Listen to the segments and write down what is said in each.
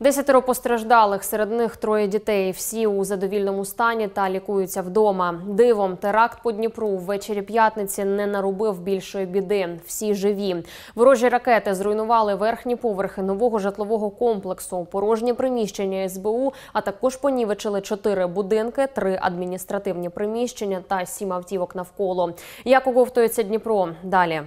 10 постраждалих, серед них 3 дітей. Всі у задовільному стані та лікуються вдома. Дивом, теракт по Дніпру ввечері п'ятниці не наробив більшої біди. Всі живі. Ворожі ракети зруйнували верхні поверхи нового житлового комплексу, порожні приміщення СБУ, а також понівечили 4 будинки, 3 адміністративні приміщення та 7 автівок навколо. Як оговтується Дніпро? Далі.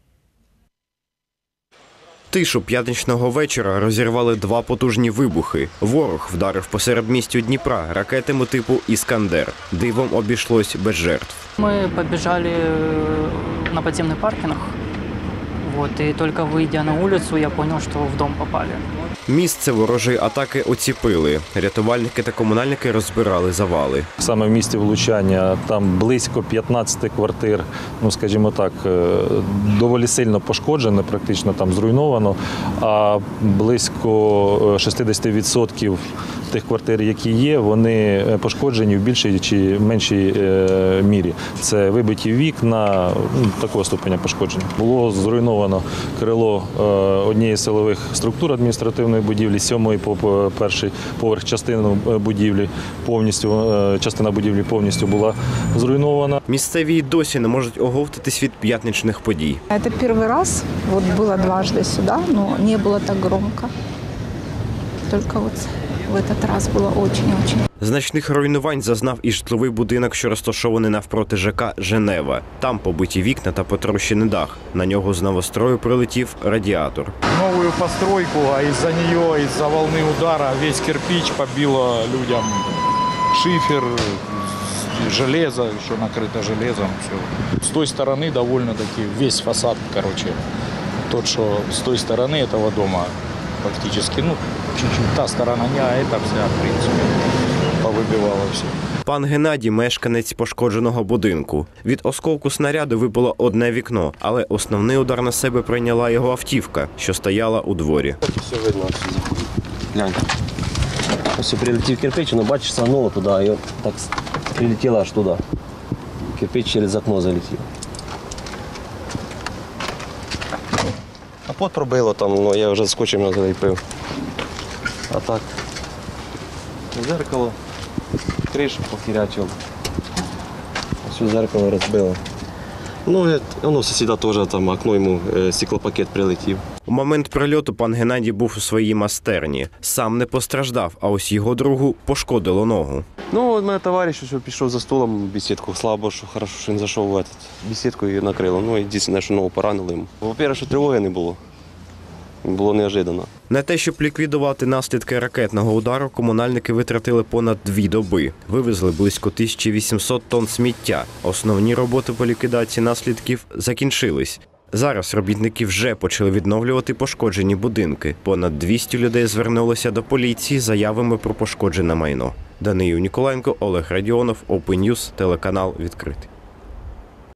Тишу п'ятничного вечора розірвали 2 потужні вибухи. Ворог вдарив по середмістю Дніпра ракетами типу «Іскандер». Дивом обійшлось без жертв. Мы побежали на подземный паркинг, и только выйдя на улицу, я понял, что в дом попали. Місце ворожої атаки оціпили. Рятувальники та комунальники розбирали завали. Саме в місці влучання там близько 15 квартир, скажімо так, доволі сильно пошкоджено, практично там зруйновано, а близько 60% тих квартир, які є, вони пошкоджені в більшій чи меншій мірі. Це вибиті вікна, такого ступеня пошкодження. Було зруйновано крило однієї з силових структур адміністративної будівлі, 7-ї по 1-й поверх частина будівлі повністю була зруйнована. Місцеві й досі не можуть оговтатись від п'ятничних подій. Це перший раз, було дважды сюди, але не було так громко. Тільки в этот раз було очень-очень. Значних руйнувань зазнав і житловий будинок, що розташований навпроти ЖК «Женева». Там побиті вікна та потрощений дах. На нього з новострою прилетів радіатор. Новую постройку, а из-за нее, из-за волны удара весь кирпич побило людям. Шифер, железо, еще накрыто железом. Все. С той стороны довольно-таки весь фасад, тот, что с той стороны этого дома фактически, чуть-чуть та сторона не, а это вся, в принципе, повыбивала все. Пан Геннадій – мешканець пошкодженого будинку. Від осколку снаряду вибило одне вікно, але основний удар на себе прийняла його автівка, що стояла у дворі. Все видно отсюда. Гляньте. Ось прилетів кирпич, бачиш, сагнуло туди, і так прилетіло аж туди. Кирпич через окно залетів. Капот пробило там, я вже скотчем його заліпив. А так, зеркало, кришу похерячило. Ось зеркало розбило. Воно сусіда теж, там окно йому стеклопакет прилетів. У момент прильоту пан Геннадій був у своїй майстерні. Сам не постраждав, а ось його другу пошкодило ногу. У мене товариш, що пішов за столом, бесідку. Слава Богу, що хорошо, що він зайшов в бесідку і накрило. Єдине, що ногу поранило йому. По-перше, що тривоги не було. Було неожиданно. На те, щоб ліквідувати наслідки ракетного удару, комунальники витратили понад 2 доби. Вивезли близько 1800 тонн сміття. Основні роботи по ліквідації наслідків закінчились. Зараз робітники вже почали відновлювати пошкоджені будинки. Понад 200 людей звернулися до поліції з заявами про пошкоджене майно. Даниїл Ніколаєнко, Олег Радіонов, Open News, телеканал «Відкритий».